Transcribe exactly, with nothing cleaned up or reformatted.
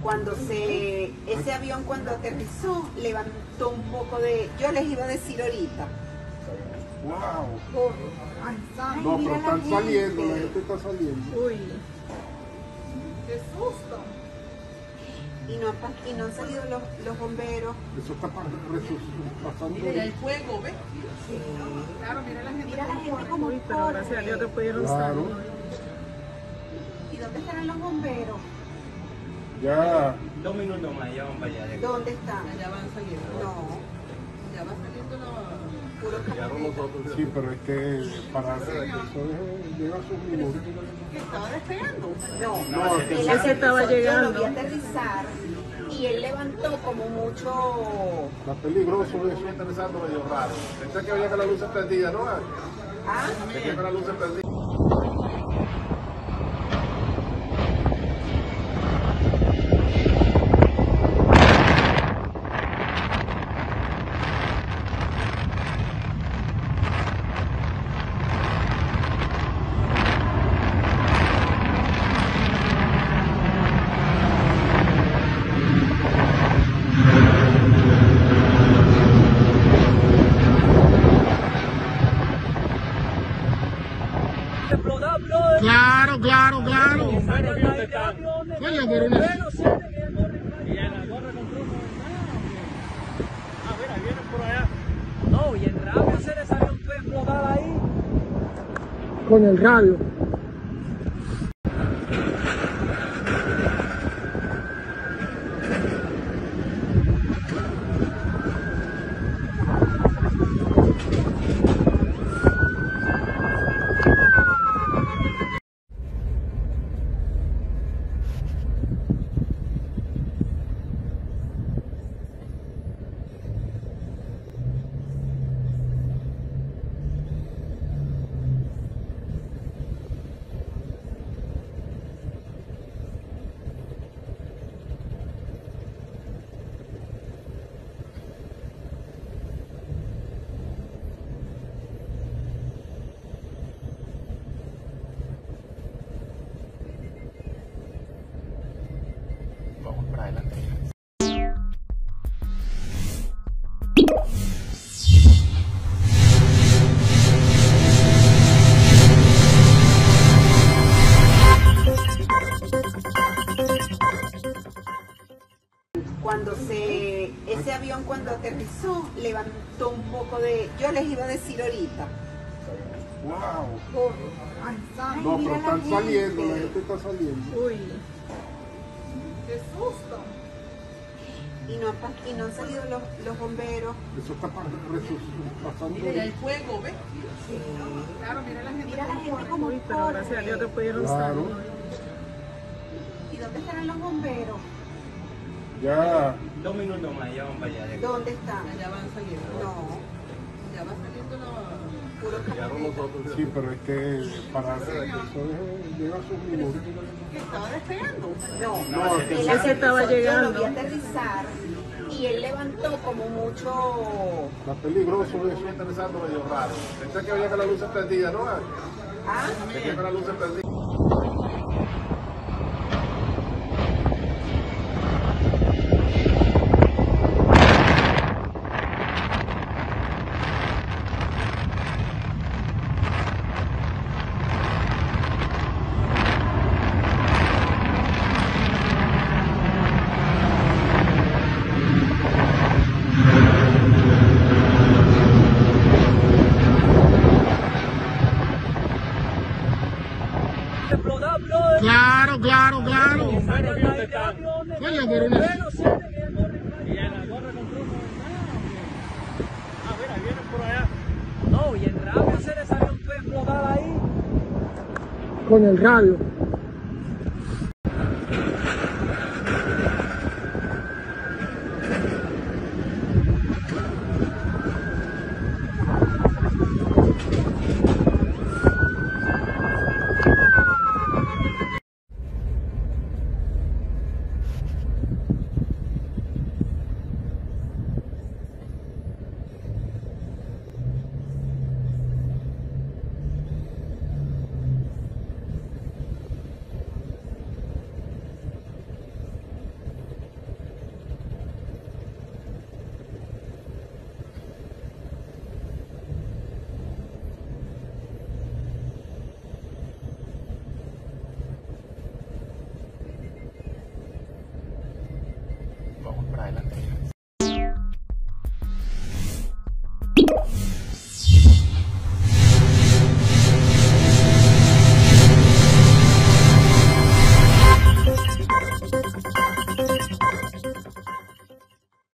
Cuando se, ese avión cuando aterrizó levantó un poco de, yo les iba a decir ahorita. Wow. Oh, ay, ay, No, mira pero la están gente. saliendo, la gente está saliendo. Uy, qué susto. Y no, han pa- y no han salido los, los bomberos. Eso está pa- resu- pasando. Mira, hay fuego, ¿ves? Sí. Claro, mira la gente. Mira la gente como Uy, pero gracias a Dios que pudieron Claro. salir. ¿Y dónde estarán los bomberos? Ya. Dos minutos más, ya van para allá. ¿Dónde están? Ya van saliendo. No, Ya va saliendo la... puro camioneta. Sí, pero es que para eso es- lleva sus minutos. ¿Qué estaba despegando? No, No, él que ese aterrizó, estaba yo llegando. lo vi aterrizar y él levantó como mucho. Está peligroso eso. Estoy aterrizando medio raro. Pensé que había que la luz prendida, ¿no? Ah, Pensé que la luz prendida. Claro, claro, claro. Coño, pero una... No, y el radio se le salió un puede explotar ahí. Con el radio. Vamos para adelante. cuando se, ese avión cuando aterrizó levantó un poco de, yo les iba a decir ahorita. Wow. Oh, ay, ay, No, mira pero la están saliendo, la gente. gente está saliendo. Uy, ¡Qué susto! Y no, han pa- y no han salido los, los bomberos. Eso está pa- resu- pasando. Mira, hay fuego, ¿ves? Sí. Claro, mira la gente. Mira la gente como uy, pero gracias a Dios que pudieron Claro. salir. ¿Y dónde estarán los bomberos? Ya. Dos minutos más, ya van para allá. ¿Dónde están? Ya van saliendo. No, Ya va saliendo la... puro camioneta. Sí, pero es que para eso es- lleva sus minutos. ¿Qué estaba despegando? No, No, él que ese aterrizó, estaba yo lo vi llegando. aterrizar y él levantó como mucho. Está peligroso eso. Estoy aterrizando medio raro. Pensé que había que la luz prendida, ¿no? Ah, Pensé que la luz prendida. Claro, claro, claro. Coño, pero una... No, y el radio se le salió un puede explotar ahí. Con el radio. Adelante.